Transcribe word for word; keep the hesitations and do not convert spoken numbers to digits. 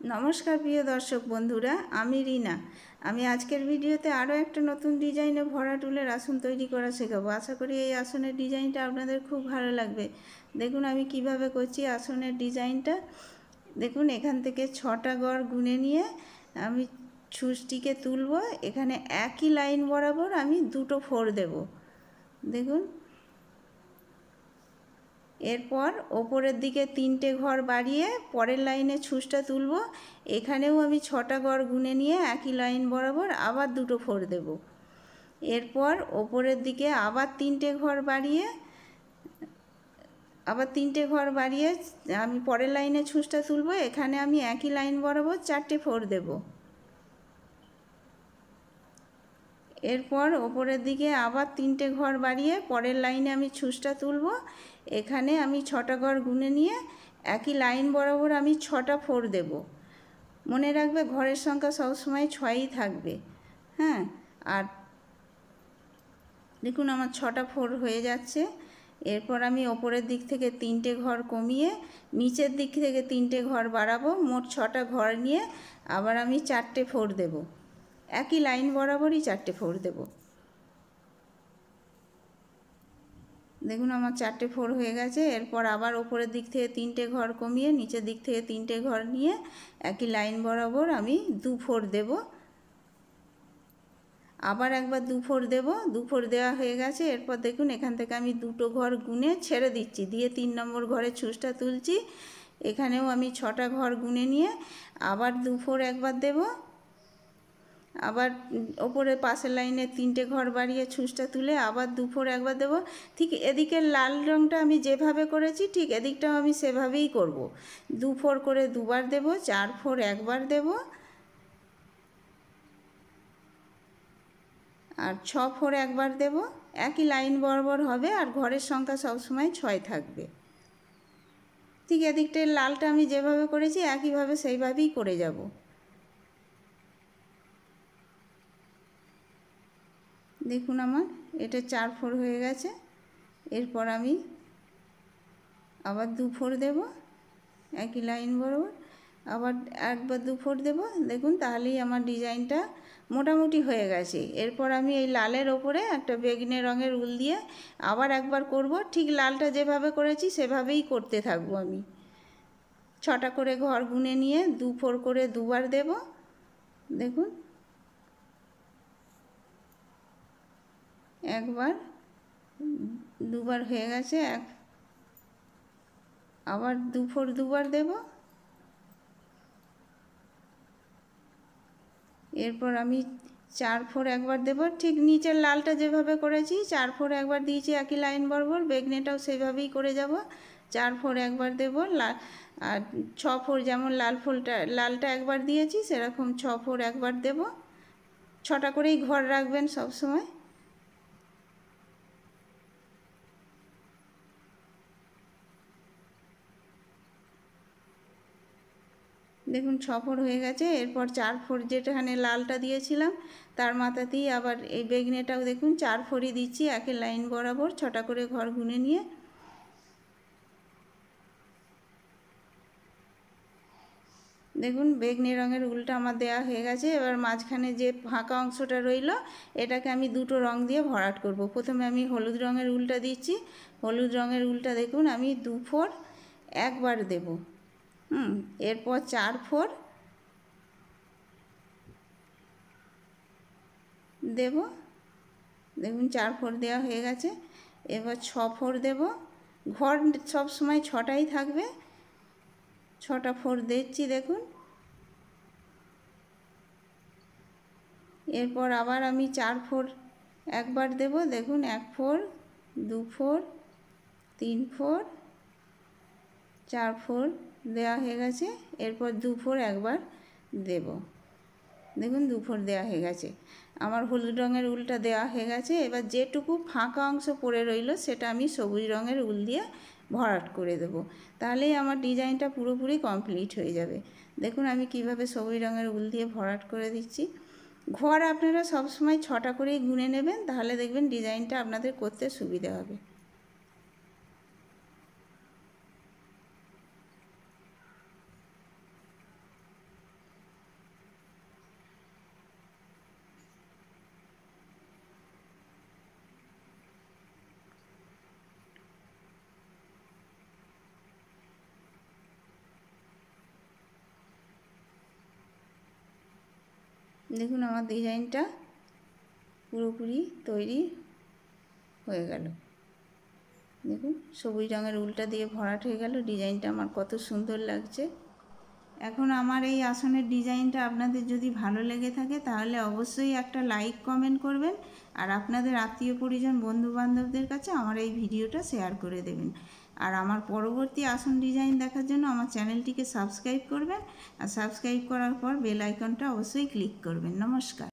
नमस्कार प्रिय दर्शक बंधुरा आमी रीना। आमी आजकेर भिडियोते आरो एकटा नतून डिजाइने भरा टुलेर आसन तैरी करा शेखाबो। आशा करी एई आसनेर डिजाइनटा आपनादेर खूब भालो लागबे। देखुन आमी किभाबे करछि आसनेर डिजाइनटा। देखुन एखान थेके छटा गड़ गुने निये आमी छुचटिके तुलबो। एखाने एकई लाइन बराबर आमी दुटो फोड़ देब। देखुन एरपर ओपरेर दिके तीनटे घर बाड़िए परेर लाइने छुचटा तुलबो। एखानेও आमी छटा गड़ गुने निये एकई लाइन बराबर आबार दुटो फोड़ देब। एरपर ओपरेर दिके आबार तीनटे घर बाड़िए आबार तीनटे घर बाड़िए आमी परेर लाइने छुचटा तुलबो। एखाने आमी एकई लाइन बराबर चारटे फोड़ देब। एरपर ओपरेर दिके आबार तीनटे घर बाड़िए परेर लाइने आमी छुचटा तुलबो। एखाने आमी छटा गड़ गुने निये एकई लाइन बराबर आमी छटा फोड़ देब। मने राखबे घरेर संख्या सब समय छयई थाकबे। हाँ आर देखुन आमार छटा फोड़ हये जाच्छे। एरपर आमी ओपरेर दिक थेके तीनटे घर कमिए नीचेर दिक थेके तीनटे घर बाड़ाबो। मोट छटा घर निये आबार आमी चारटे फोड़ देब। एकई लाइन बराबर ही चारटे फोड़ देब। देखुन आमार चारटे फोड़ हये गेछे। एरपर आबार ओपरेर दिक थेके तीनटे घर कमिए नीचेर दिक थेके तीनटे घर निये एकई लाइन बराबर आमी दु फोड़ देब। आबार एकबार दु फोड़ देब। दु फोड़ देওয়া হয়ে গেছে। এরপর দেখুন এখান থেকে আমি দুটো ঘর গুনে ছেড়ে দিচ্ছি, দিয়ে তিন নম্বর ঘরে ছুঁচটা তুলছি। এখানেও আমি ছটা ঘর গুনে নিয়ে আবার দু ফোড় একবার দেব। আবার ওপরে পাশের লাইনে তিনটে ঘর বাড়িয়ে ছুঁচটা তুলে আবার দু ফোড় একবার দেব। ঠিক এদিকের লাল রঙটা আমি যেভাবে করেছি ঠিক এদিকটাও আমি সেভাবেই করব। দু ফোড় করে দুবার দেব, চার ফোড় একবার দেব আর ছ ফোড় একবার দেব। একই লাইন বরাবর হবে আর ঘরের সংখ্যা সবসময় ছয় থাকবে। ঠিক এদিকটার লালটা আমি যেভাবে করেছি একইভাবে সেইভাবেই করে যাব। দেখুন আমার এটা চার ফোড় হয়ে গেছে। এরপর আমি আবার দু ফোড় দেব একই লাইন বরাবর, আবার একবার দু ফোড় দেব। দেখুন তাহলেই আমার ডিজাইনটা মোটামুটি হয়ে গেছে। এরপর আমি এই লালের ওপরে একটা বেগনি রঙের উল দিয়ে আবার একবার করব। ঠিক লালটা যেভাবে করেছি সেভাবেই করতে থাকবো। আমি ছটা করে ঘর গুনে নিয়ে দু ফোড় করে দুবার দেব। দেখুন একবার দুবার হয়ে গেছে। এক আবার দু ফোড় দুবার দেব। এরপর আমি চার ফোড় একবার দেব। ঠিক নিচের লালটা যেভাবে করেছি চার ফোড় একবার দিয়েছি একই লাইন বরাবর, বেগনিটাও সেইভাবেই করে যাব। চার ফোড় একবার দেব। লাল আর ছ ফোড় যেমন লাল ফুলটা লালটা একবার দিয়েছি সেরকম ছ ফোড় একবার দেব। ছটা করেই ঘর রাখবেন সব সময়। দেখুন ছ ফোড় হয়ে গেছে। এরপর চার ফোড় যেটাখানে লালটা দিয়েছিলাম তার মাথাতেই আবার এই বেগনিটাও দেখুন চার ফোড়ই দিচ্ছি একই লাইন বরাবর ছটা করে ঘর গুনে নিয়ে। দেখুন বেগনি রঙের উলটা আমার দেয়া হয়ে গেছে। এবার মাঝখানে যে ফাঁকা অংশটা রইল এটাকে আমি দুটো রং দিয়ে ভরাট করব। প্রথমে আমি হলুদ রঙের উলটা দিচ্ছি। হলুদ রঙের উলটা দেখুন আমি দু ফোড় একবার দেব। হুম এরপর চার ফোড় দেব। দেখুন চার ফোড় দেওয়া হয়ে গেছে। এবার ছ ফোড় দেব। ঘর সব সময় ছটাই থাকবে। ছটা ফোড় দিচ্ছি দেখুন। এরপর আবার আমি চার ফোড় একবার দেব। দেখুন এক ফোড়, দু ফোড়, তিন ফোড়, চার ফোড় দেওয়া হয়ে গেছে। এরপর দু ফোড় একবার দেব। দেখুন দু ফোড় দেওয়া হয়ে গেছে। আমার হলুদ রঙের উলটা দেওয়া হয়ে গেছে। এবার যেটুকু ফাঁকা অংশ পড়ে রইল সেটা আমি সবুজ রঙের উল দিয়ে ভরাট করে দেব। তাহলেই আমার ডিজাইনটা পুরোপুরি কমপ্লিট হয়ে যাবে। দেখুন আমি কিভাবে সবুজ রঙের উল দিয়ে ভরাট করে দিচ্ছি। ঘর আপনারা সব সময় ছটা করেই গুনে নেবেন, তাহলে দেখবেন ডিজাইনটা আপনাদের করতে সুবিধা হবে। দেখুন আমার ডিজাইনটা পুরোপুরি তৈরি হয়ে গেল। দেখুন সবুজ রঙের উলটা দিয়ে ভরাট হয়ে গেল। ডিজাইনটা আমার কত সুন্দর লাগছে। এখন আমার এই আসনের ডিজাইনটা আপনাদের যদি ভালো লেগে থাকে তাহলে অবশ্যই একটা লাইক কমেন্ট করবেন, আর আপনাদের আত্মীয় পরিজন বন্ধু বান্ধবদের কাছে আমার এই ভিডিওটা শেয়ার করে দেবেন। আর আমার পরবর্তী আসন ডিজাইন দেখার জন্য আমার চ্যানেলটিকে সাবস্ক্রাইব করবেন, আর সাবস্ক্রাইব করার পর বেল আইকনটা অবশ্যই ক্লিক করবেন। নমস্কার।